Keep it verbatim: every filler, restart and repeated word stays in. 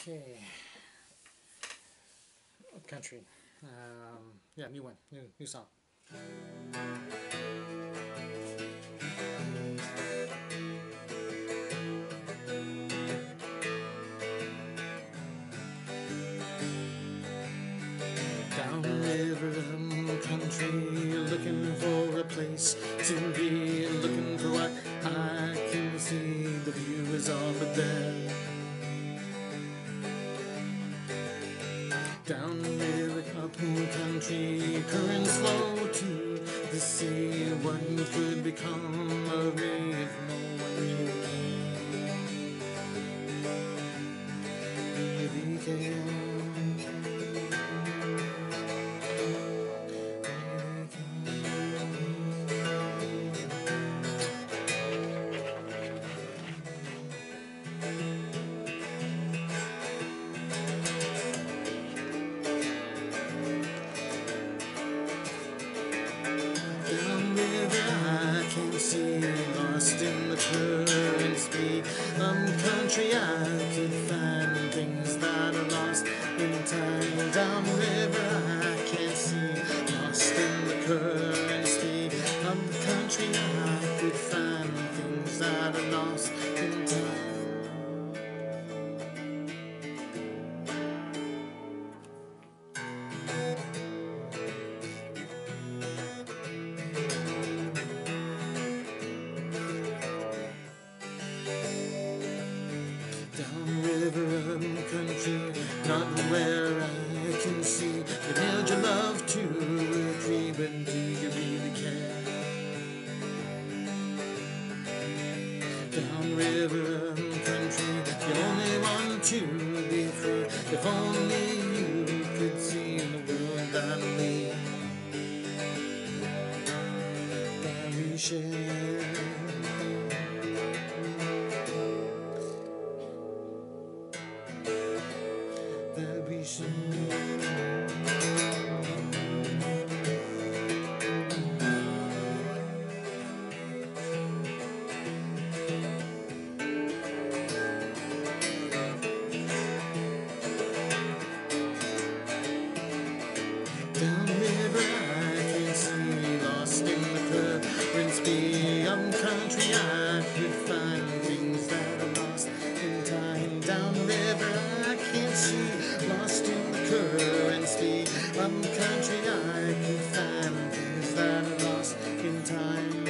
Okay. Country. Um, yeah, new one. New, new song. Down the river country, looking for a place to be, looking for what I can see. The view is all but there. Down the river, up country, currents flow to the sea. What could become of me if no one knew? Really care. See, lost in the current speed. Um, country, I could find things that are lost in time. Down river, I can't see, lost in the current speed. Um, country, I could find things that are lost in time. Country, not where I can see. You held your love to a tree, but do you really care? Down river country, you only want to be free. If only you could see the world that we, that we share. That we should down river I can see, lost in the current speed. I'm country, I could find things that are lost in time. Down river I can't see, lost in the current speed. I'm country, I can find things that are lost in time.